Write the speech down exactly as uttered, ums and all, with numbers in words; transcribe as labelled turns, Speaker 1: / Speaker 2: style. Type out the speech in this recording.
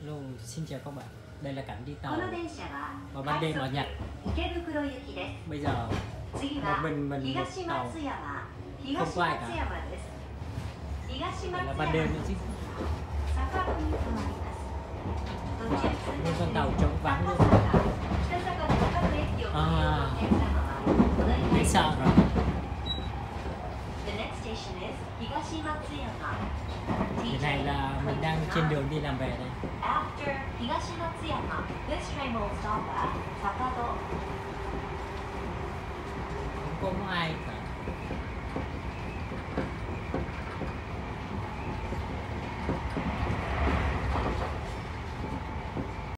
Speaker 1: Hello, xin chào các bạn. Đây là cảnh đi tàu vào ban đêm ở Nhật. Bây giờ một mình mình một tàu, không có ai cả. Đây là ban đêm nữa chứ. Một con tàu trống vắng luôn. À, thấy sợ rồi. Cái này là mình đang trên đường đi làm về đây. Không có ai cả.